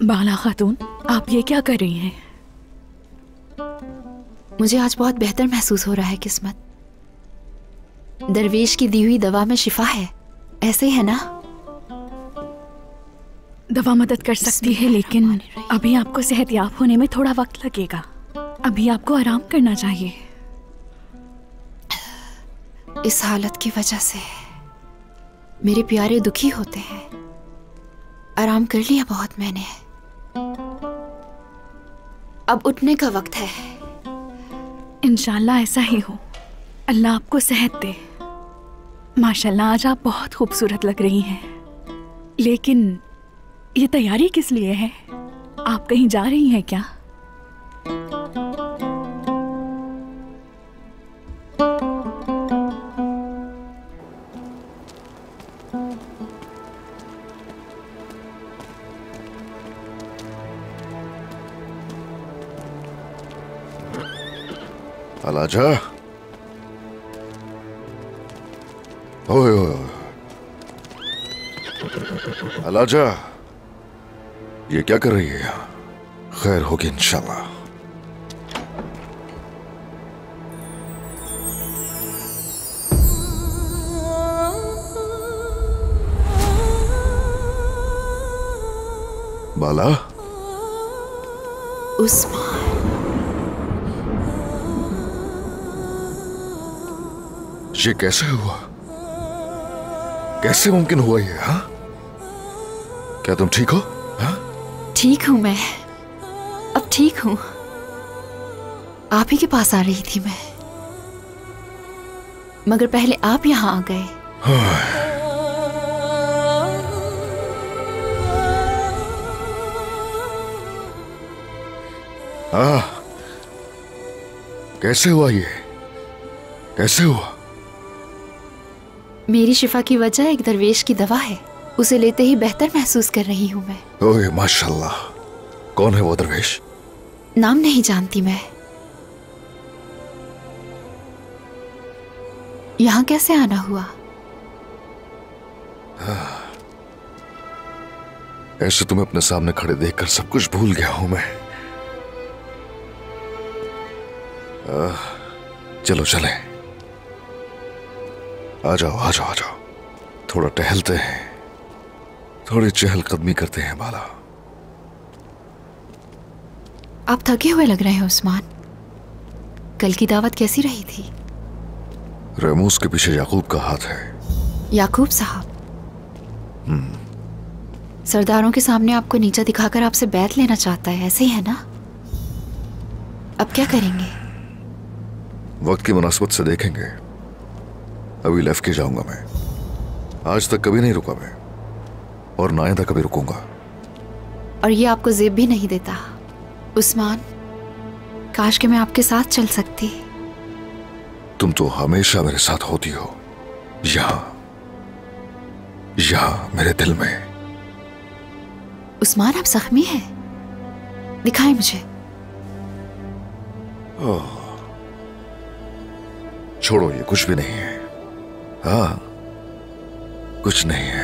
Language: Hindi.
बाला खातून, आप ये क्या कर रही हैं? मुझे आज बहुत बेहतर महसूस हो रहा है। किस्मत, दरवेश की दी हुई दवा में शिफा है, ऐसे ही है ना? दवा मदद कर सकती है, लेकिन अभी आपको सेहतयाब होने में थोड़ा वक्त लगेगा। अभी आपको आराम करना चाहिए। इस हालत की वजह से मेरे प्यारे दुखी होते हैं। आराम कर लिया बहुत मैंने, अब उठने का वक्त है। इंशाल्लाह ऐसा ही हो। अल्लाह आपको सेहत दे। माशाल्लाह, आज आप बहुत खूबसूरत लग रही हैं। लेकिन ये तैयारी किस लिए है? आप कहीं जा रही हैं क्या? अलाजा, ओए ओए, अलाजा, ये क्या कर रही है यहाँ? खैर होगी इंशाल्लाह। बाला, उस्मान, ये कैसे हुआ? कैसे मुमकिन हुआ ये? हाँ, क्या तुम ठीक हो? हाँ? ठीक हूं मैं, अब ठीक हूं। आप ही के पास आ रही थी मैं, मगर पहले आप यहां आ गए। कैसे हुआ ये? कैसे हुआ? मेरी शिफा की वजह एक दरवेश की दवा है, उसे लेते ही बेहतर महसूस कर रही हूं मैं। ओए माशाल्लाह, कौन है वो दरवेश? नाम नहीं जानती मैं। यहां कैसे आना हुआ? ऐसे तुम्हें अपने सामने खड़े देखकर सब कुछ भूल गया हूं मैं। चलो चले, आ जाओ आ जाओ आ जाओ, थोड़ा टहलते हैं, थोड़ी चहलकदमी करते हैं। बाला, आप थके हुए लग रहे हैं उस्मान। कल की दावत कैसी रही थी? रेमूस के पीछे याकूब का हाथ है। याकूब साहब सरदारों के सामने आपको नीचा दिखाकर आपसे बैत लेना चाहता है, ऐसे ही है ना? अब क्या करेंगे? वक्त की मुनासबत से देखेंगे। अभी लेफ्ट के जाऊंगा मैं। आज तक कभी नहीं रुका मैं, और ना आइंदा कभी रुकूंगा। और ये आपको जेब भी नहीं देता उस्मान। काश कि मैं आपके साथ चल सकती। तुम तो हमेशा मेरे साथ होती हो, यहां मेरे दिल में। उस्मान, आप जख्मी हैं, दिखाएं मुझे। छोड़ो, ये कुछ भी नहीं है। हाँ, कुछ नहीं है।